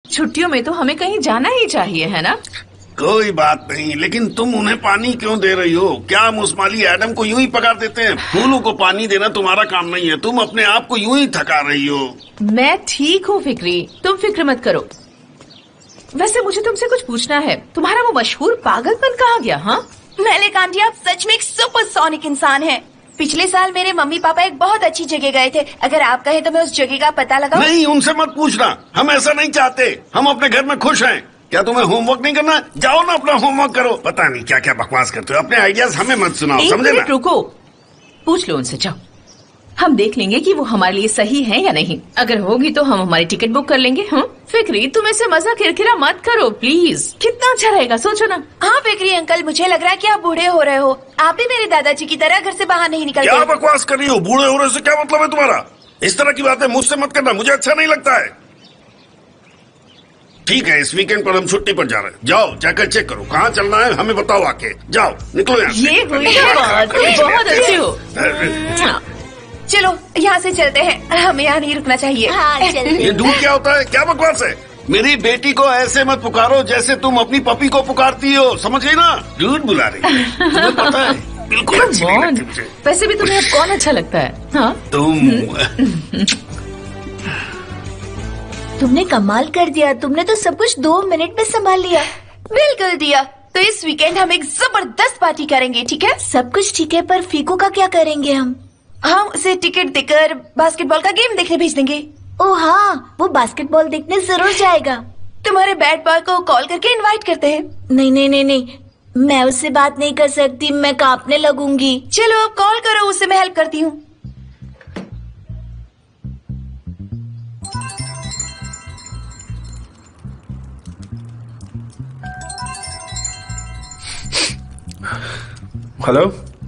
छुट्टियों में तो हमें कहीं जाना ही चाहिए, है ना? कोई बात नहीं, लेकिन तुम उन्हें पानी क्यों दे रही हो? क्या मुस्माली एडम को यूं ही पकड़ देते हैं? फूलों को पानी देना तुम्हारा काम नहीं है, तुम अपने आप को यूं ही थका रही हो। मैं ठीक हूँ फिक्री, तुम फिक्र मत करो। वैसे मुझे तुमसे कुछ पूछना है, तुम्हारा वो मशहूर पागलपन कहाँ गया? हाँ मेले आंटी, आप सच में एक सुपरसोनिक इंसान हैं। पिछले साल मेरे मम्मी पापा एक बहुत अच्छी जगह गए थे, अगर आप कहें तो मैं उस जगह का पता लगाऊं? नहीं, उनसे मत पूछना, हम ऐसा नहीं चाहते, हम अपने घर में खुश हैं। क्या तुम्हें होमवर्क नहीं करना? जाओ ना अपना होमवर्क करो। पता नहीं क्या क्या बकवास करते हो, अपने आइडियाज हमें मत सुनाओ, समझे ना? रुको, पूछ लो उनसे, जाओ। हम देख लेंगे कि वो हमारे लिए सही है या नहीं। अगर होगी तो हम हमारी टिकट बुक कर लेंगे। हाँ फिक्री, तुम ऐसे मजा किरकिरा मत करो प्लीज, कितना अच्छा रहेगा, सोचो ना। हाँ फिक्री अंकल, मुझे लग रहा है कि आप बूढ़े हो रहे हो। आप भी मेरे दादाजी की तरह घर से बाहर नहीं निकलते। क्या बकवास कर रही हो? बूढ़े हो रहे से क्या मतलब है तुम्हारा? इस तरह की बातें मुझसे मत करना, मुझे अच्छा नहीं लगता है। ठीक है, इस वीकेंड पर हम छुट्टी पर जा रहे हैं। जाओ जाकर चेक करो कहाँ चलना है, हमें बताओ आके। जाओ निकलो यहाँ से। ये बहुत अच्छी हो। चलो यहाँ से चलते हैं, हमें यहाँ नहीं रुकना चाहिए। हाँ, ये दूध क्या होता है? क्या बकवास है? मेरी बेटी को ऐसे मत पुकारो जैसे तुम अपनी पपी को पुकारती हो, समझ गई ना? दूध बुला रही है, तुम्हें पता है बिल्कुल अच्छी नहीं लगती मुझे। वैसे भी तुम्हें अब कौन अच्छा लगता है? हाँ तुमने कमाल कर दिया, तुमने तो सब कुछ 2 मिनट में संभाल लिया। बिल्कुल दिया। तो इस वीकेंड हम एक जबरदस्त पार्टी करेंगे, ठीक है? सब कुछ ठीक है, पर फीको का क्या करेंगे हम? हम उसे टिकट देकर बास्केटबॉल का गेम देखने भेज देंगे। ओह हाँ, वो बास्केटबॉल देखने जरूर जाएगा। तुम्हारे बैट बॉय को कॉल करके इनवाइट करते हैं। नहीं नहीं नहीं नहीं, मैं उससे बात नहीं कर सकती, मैं कांपने लगूंगी। चलो अब कॉल करो, उससे मैं हेल्प करती हूँ। हेलो।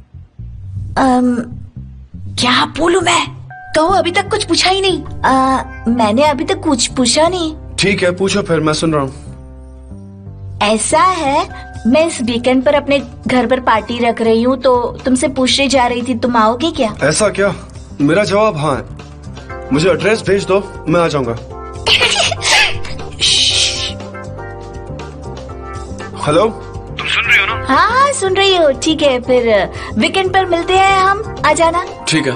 क्या बोलूं मैं? कहो, अभी तक कुछ पूछा ही नहीं। मैंने अभी तक कुछ पूछा नहीं। ठीक है, पूछो फिर, मैं सुन रहा हूँ। ऐसा है, मैं इस वीकेंड पर अपने घर पर पार्टी रख रही हूँ, तो तुमसे पूछने जा रही थी, तुम आओगे क्या? ऐसा क्या? मेरा जवाब हाँ है। मुझे एड्रेस भेज दो, मैं आ जाऊंगा। हेलो, तुम सुन रही हो ना? हाँ सुन रही हो। ठीक है, फिर वीकेंड पर मिलते हैं हम, आ जाना। ठीक है।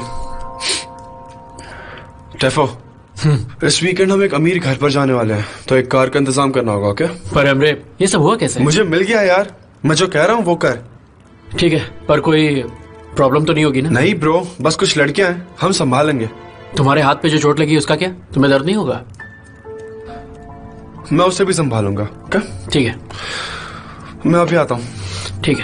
टेफो, इस वीकेंड हम एक अमीर घर पर जाने वाले हैं, तो एक कार का इंतजाम करना होगा। क्या? पर अमरे, ये सब हुआ कैसे? मुझे मिल गया यार, मैं जो कह रहा हूँ वो कर। ठीक है, पर कोई प्रॉब्लम तो नहीं होगी ना? नहीं ब्रो, बस कुछ लड़कियां हैं, हम संभालेंगे। तुम्हारे हाथ पे जो चोट लगी उसका क्या? तुम्हें दर्द नहीं होगा? मैं उसे भी संभालूंगा। क्या? ठीक है, मैं अभी आता हूँ। ठीक है।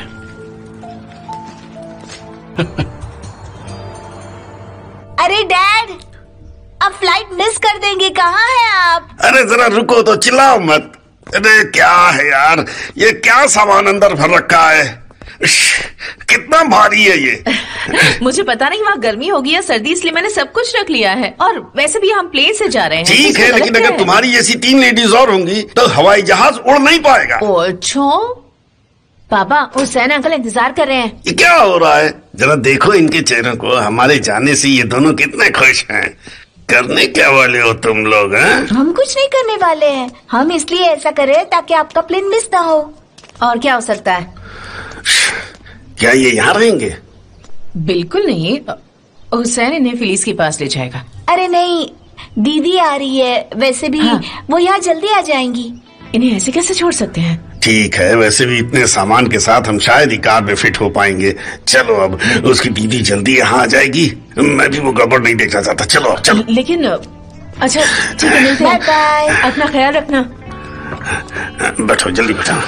अरे डैड, अब फ्लाइट मिस कर देंगे, कहाँ हैं आप? अरे जरा रुको तो, चिल्लाओ मत। अरे क्या है यार, ये क्या सामान अंदर भर रखा है? कितना भारी है ये। मुझे पता नहीं वहाँ गर्मी होगी या सर्दी, इसलिए मैंने सब कुछ रख लिया है। और वैसे भी हम प्लेन से जा रहे हैं। ठीक है, लेकिन अगर तुम्हारी जैसी 3 लेडीज और होंगी तो हवाई जहाज उड़ नहीं पाएगा। अच्छा पापा, हुसैन अंकल इंतजार कर रहे हैं। ये क्या हो रहा है? जरा देखो इनके चेहरों को, हमारे जाने से ये दोनों कितने खुश हैं। करने क्या वाले हो तुम लोग? हैं? हम कुछ नहीं करने वाले हैं, हम इसलिए ऐसा कर रहे हैं ताकि आपका प्लेन मिस ना हो। और क्या हो सकता है? क्या ये यहाँ रहेंगे? बिल्कुल नहीं, हुसैन इन्हें फिलीस के पास ले जाएगा। अरे नहीं, दीदी आ रही है, वैसे भी हाँ। वो यहाँ जल्दी आ जाएंगी। इन्हें ऐसे कैसे छोड़ सकते हैं? ठीक है, वैसे भी इतने सामान के साथ हम शायद ही कार में फिट हो पाएंगे। चलो, अब उसकी दीदी जल्दी यहाँ आ जाएगी, मैं भी वो गड़बड़ नहीं देखना चाहता। चलो चलो। लेकिन अच्छा ठीक है, मिलते हैं। बाय। अपना ख्याल रखना। बैठो, जल्दी बैठो।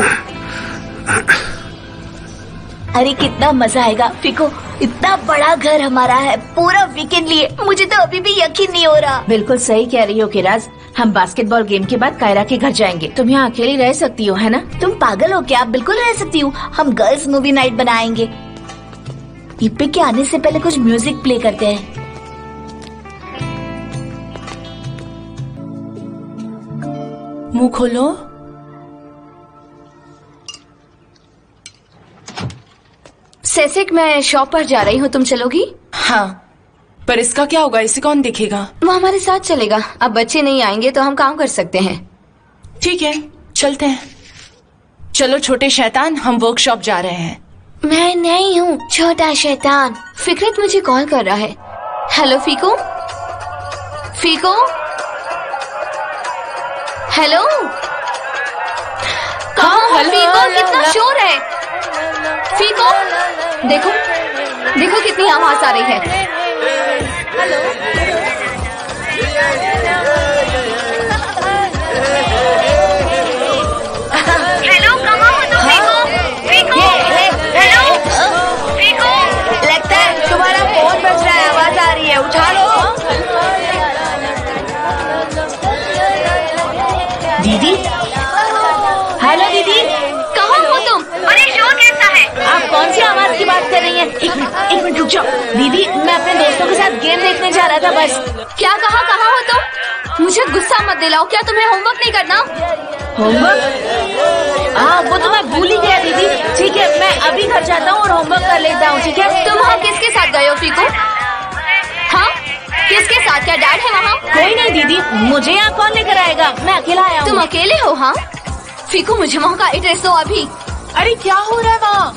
अरे कितना मजा आएगा फिको, इतना बड़ा घर हमारा है पूरा वीकेंड लिए। मुझे तो अभी भी यकीन नहीं हो रहा। बिल्कुल सही कह रही हो किराज, हम बास्केटबॉल गेम के बाद कायरा के घर जाएंगे। तुम यहाँ अकेली रह सकती हो, है ना? तुम पागल हो क्या? बिल्कुल रह सकती हूँ, हम गर्ल्स मूवी नाइट बनाएंगे। इप्पे के आने से पहले कुछ म्यूजिक प्ले करते हैं। मुंह खोलो। सेसिक, मैं शॉप पर जा रही हूँ, तुम चलोगी? हाँ, पर इसका क्या होगा? इसे कौन देखेगा? वो हमारे साथ चलेगा। अब बच्चे नहीं आएंगे तो हम काम कर सकते हैं। ठीक है, चलते हैं। चलो छोटे शैतान, हम वर्कशॉप जा रहे हैं। मैं नहीं हूँ छोटा शैतान। फिकरत मुझे कॉल कर रहा है। हेलो फीको, फीको, हेलो। कहाँ फीको? कितना शोर है फीको। देखो देखो कितनी आवाज आ रही है। हेलो, हेलो, कहाँ हो तुम फीको? फीको, हेलो फीको। लगता है तुम्हारा फोन बज रहा है, आवाज आ रही है, उठा लो। दीदी, हेलो दीदी, कहाँ हो तुम? अरे शोर कैसा है? आप कौन सी आवाज की बात कर रही हैं? एक मिनट रुक जाओ। दीदी, मैं अपने दोस्तों के साथ गेम देखने जा रहा था बस। क्या कहा? कहाँ हो तुम? मुझे गुस्सा मत दिलाओ। क्या तुम्हें होमवर्क नहीं करना? होमवर्क? हाँ, वो तो मैं भूल ही गया दीदी। ठीक है, मैं अभी घर जाता हूँ और होमवर्क कर लेता हूँ। ठीक है। तुम वहाँ किसके साथ गए हो फीको? हाँ, किसके साथ? क्या डैड है वहाँ? कोई नहीं दीदी, मुझे यहाँ कौन लेकर आएगा, मैं अकेला आया हूँ। तुम अकेले हो? हाँ फीको, मुझे वहाँ का एड्रेस दो अभी। अरे क्या हो रहा है वहाँ?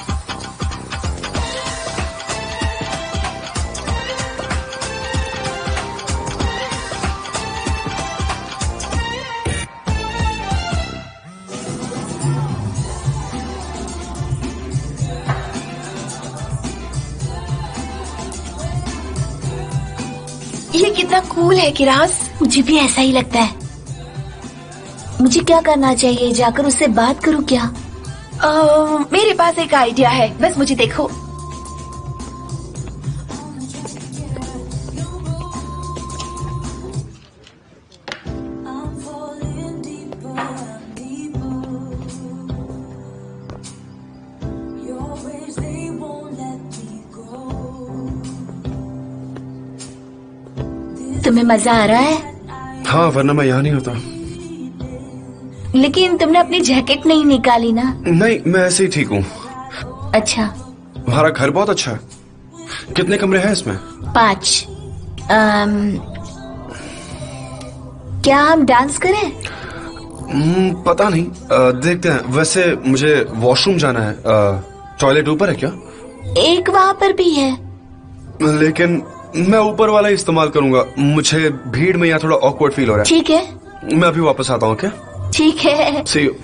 ये कितना कूल है किराज। मुझे भी ऐसा ही लगता है। मुझे क्या करना चाहिए? जाकर उससे बात करूं क्या? मेरे पास एक आइडिया है, बस मुझे देखो। तुम्हें मजा आ रहा है? हाँ, वरना मैं यहाँ नहीं होता। लेकिन तुमने अपनी जैकेट नहीं निकाली ना? नहीं, मैं ऐसे ही ठीक हूँ। अच्छा। हमारा घर बहुत अच्छा है। कितने कमरे हैं इसमें? 5। क्या हम डांस करें? पता नहीं, देखते हैं। वैसे मुझे वॉशरूम जाना है। टॉयलेट ऊपर है क्या? एक वहाँ पर भी है। लेकिन मैं ऊपर वाला ही इस्तेमाल करूंगा। मुझे भीड़ में यहाँ थोड़ा ऑकवर्ड फील हो रहा है। ठीक है, मैं अभी वापस आता हूँ। क्या? ठीक है। See you.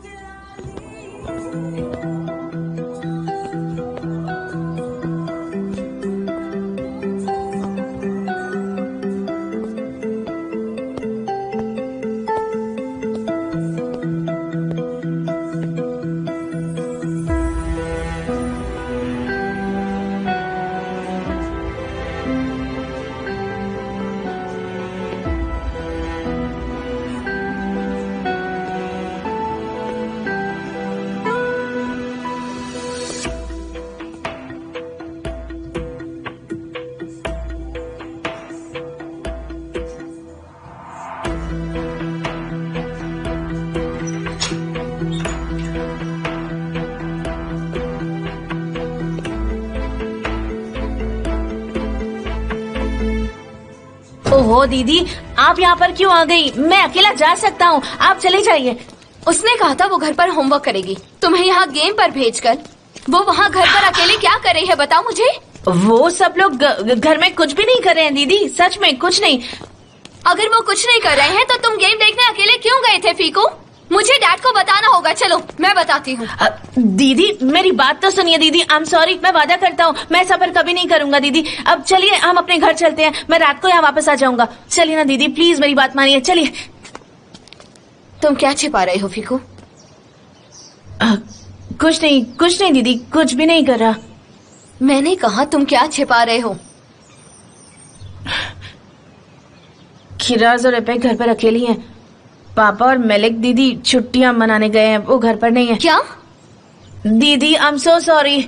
ओहो दीदी, आप यहाँ पर क्यों आ गई? मैं अकेला जा सकता हूँ, आप चले जाइए। उसने कहा था वो घर पर होमवर्क करेगी, तुम्हें यहाँ गेम पर भेजकर। वो वहाँ घर पर अकेले क्या कर रही है बताओ मुझे। वो सब लोग घर में कुछ भी नहीं कर रहे हैं दीदी, सच में कुछ नहीं। अगर वो कुछ नहीं कर रहे हैं तो तुम गेम देखने अकेले क्यों गए थे फीको? मुझे डैड को बताना होगा। चलो मैं बताती हूँ। दीदी मेरी बात तो सुनिए दीदी। आई एम सॉरी, मैं वादा करता हूँ मैं ऐसा पर कभी नहीं करूंगा दीदी। अब चलिए हम अपने घर चलते हैं, मैं रात को यहाँ वापस आ जाऊंगा। चलिए ना दीदी, प्लीज मेरी बात मानिए, चलिए। तुम क्या छिपा रहे हो फीको? कुछ नहीं दीदी, कुछ भी नहीं कर रहा। मैंने कहा तुम क्या छिपा रहे हो? किराज और एपेक घर पर अकेली हैं। पापा और मलिक दीदी छुट्टियां मनाने गए हैं, वो घर पर नहीं है। क्या? दीदी आई एम सो सॉरी।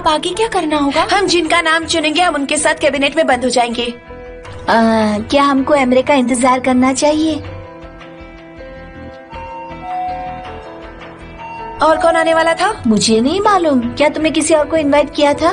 अब आगे क्या करना होगा? हम जिनका नाम चुनेंगे हम उनके साथ कैबिनेट में बंद हो जाएंगे। क्या हमको एमरे का इंतजार करना चाहिए? और कौन आने वाला था? मुझे नहीं मालूम। क्या तुमने किसी और को इनवाइट किया था?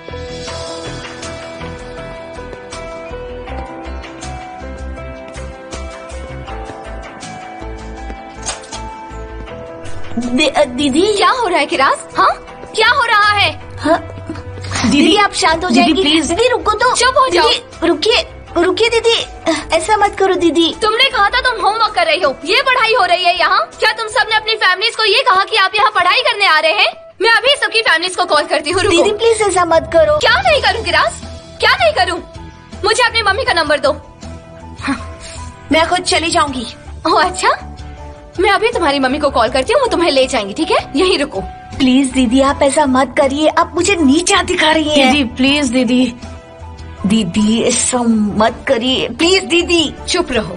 दीदी क्या हो रहा है किराज? हाँ क्या हो रहा है? हाँ? दीदी आप शांत हो जाएंगी प्लीज। दीदी रुको तो। चुप हो जाओ। रुकिए रुकिए दीदी, ऐसा मत करो दीदी। तुमने कहा था तुम होमवर्क कर रही हो, ये पढ़ाई हो रही है यहाँ। क्या तुम सबने अपनी फैमिलीज को ये कहा कि आप यहाँ पढ़ाई करने आ रहे हैं? मैं अभी सबकी फैमिलीज को कॉल करती हूँ। दीदी प्लीज ऐसा मत करो। क्या नहीं करूँ किराज, क्या नहीं करूँ? मुझे अपनी मम्मी का नंबर दो। मैं खुद चली जाऊंगी। ओह अच्छा, मैं अभी तुम्हारी मम्मी को कॉल करती हूँ, वो तुम्हें ले जाएंगी। ठीक है, यहीं रुको। प्लीज दीदी आप ऐसा मत करिए, आप मुझे नीचा दिखा रही हैं। दीदी प्लीज दीदी। दीदी ऐसा मत करिए प्लीज दीदी। चुप रहो।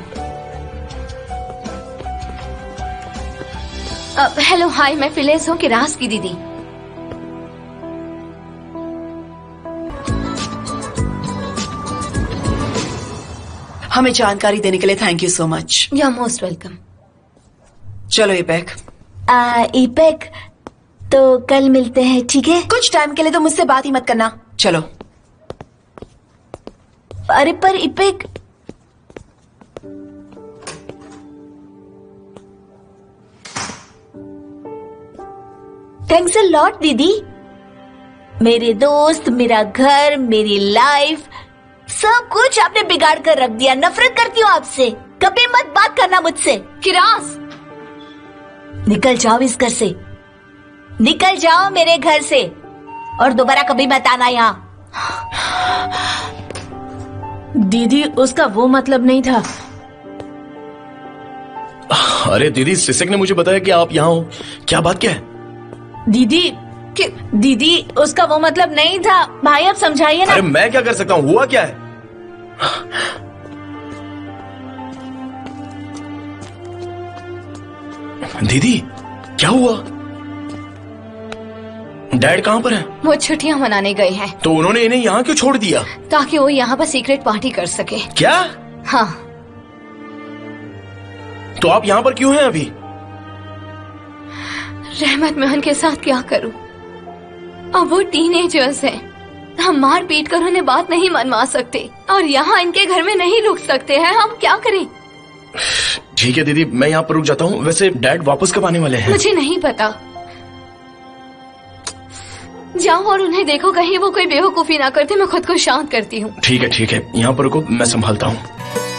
हेलो हाय, मैं फिलेस हूँ, किराज की दीदी। हमें जानकारी देने के लिए thank you so much. You are most welcome. चलो इपेक। इपेक तो कल मिलते हैं, ठीक है? कुछ टाइम के लिए तो मुझसे बात ही मत करना। चलो। अरे पर इपेक, थैंक्स अ लॉट दीदी। मेरे दोस्त, मेरा घर, मेरी लाइफ, सब कुछ आपने बिगाड़ कर रख दिया। नफरत करती हूँ आपसे, कभी मत बात करना मुझसे। किराज निकल जाओ इस घर से, निकल जाओ मेरे घर से, और दोबारा कभी मत आना यहाँ। दीदी उसका वो मतलब नहीं था। अरे दीदी, सिसक ने मुझे बताया कि आप यहाँ हो। क्या बात क्या है? दीदी उसका वो मतलब नहीं था। भाई आप समझाइए ना। अरे मैं क्या कर सकता हूँ, हुआ क्या है? दीदी क्या हुआ? डैड कहाँ पर है? वो छुट्टियां मनाने गए हैं। तो उन्होंने इन्हें यहाँ क्यों छोड़ दिया? ताकि वो यहाँ पर सीक्रेट पार्टी कर सके। क्या? हाँ। तो आप यहाँ पर क्यों हैं अभी? रहमत महन के साथ क्या करूं? अब वो टीनेजर्स हैं, हम मार पीट कर उन्हें बात नहीं मनवा सकते, और यहाँ इनके घर में नहीं रुक सकते हैं। हम क्या करें? ठीक है दीदी, मैं यहाँ पर रुक जाता हूँ। वैसे डैड वापस कब आने वाले हैं? मुझे नहीं पता। जाओ और उन्हें देखो, कहीं वो कोई बेवकूफी ना करते। मैं खुद को शांत करती हूँ। ठीक है, यहाँ पर रुको, मैं संभालता हूँ।